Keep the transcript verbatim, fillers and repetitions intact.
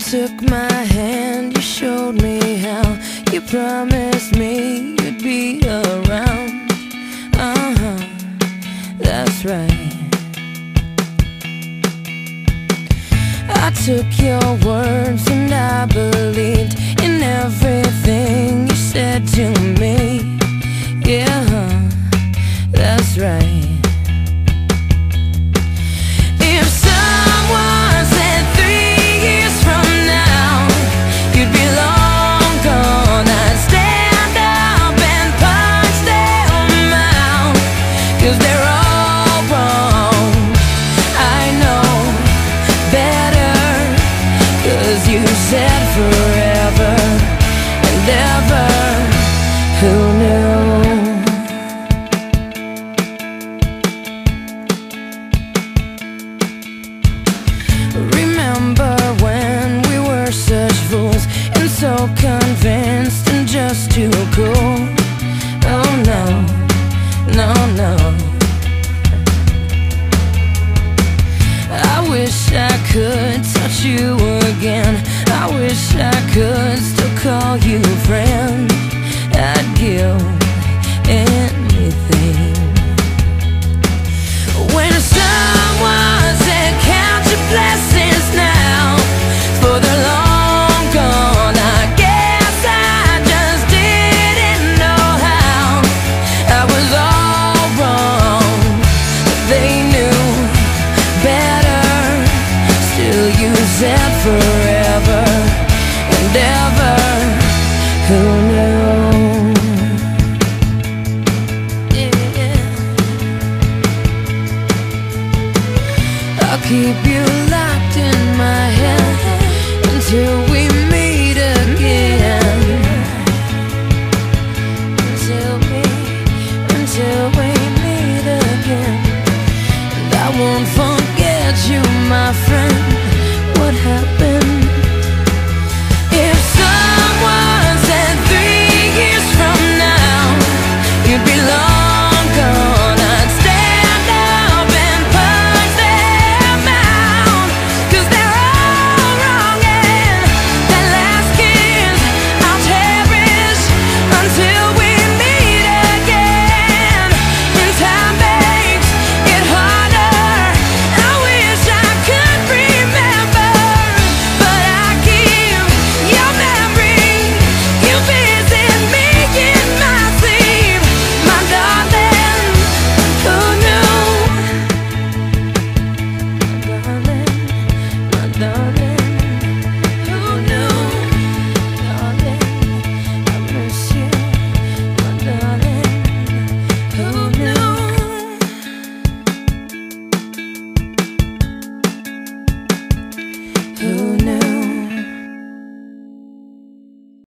took my hand, you showed me how. You promised me you'd be around. Uh-huh, that's right. I took your words and I believed in everything you said to me. Yeah, that's right. If someone said three years from now you'd be long gone, I'd stand up and punch them out, 'cause they're all wrong. I know better, 'cause you said forever and ever. Who knew? Remember when we were such fools and so convinced and just too cool? Oh no, no, no. I wish I could touch you again. I wish I could still call you friend. I'd give anything. When someone said count your blessings now, for they're long gone, I guess I just didn't know how. I was all wrong, they knew better. Still you said forever and ever. Who knew? Yeah. I'll keep you